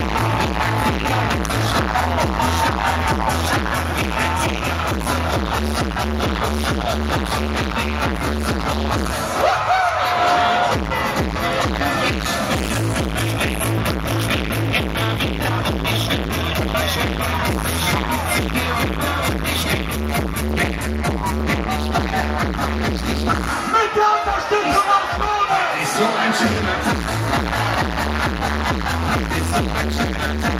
Mit der Unterstützung aus Bode! Ist so ein schöner Tag. Ist so ein schöner Tag.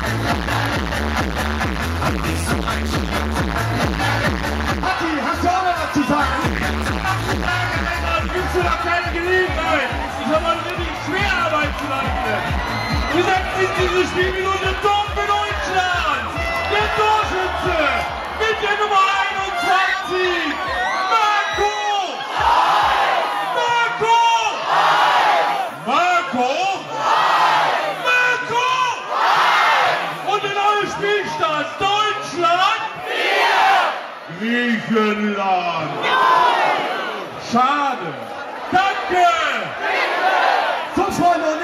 Ist so ein schöner Tag. Hatti, hast du auch noch was zu sagen? Gibst du da keine Gelegenheit? Ich habe eine richtig Schwerarbeit zu leisten. Ihr seid in diese Spielminute dumm für Deutschland. Der Torschütze mit der Nummer 21. Marco! Marco! Marco! Marco! Und der neue Spielstand Deutschland! Griechenland! Schade! Danke! So, Freunde,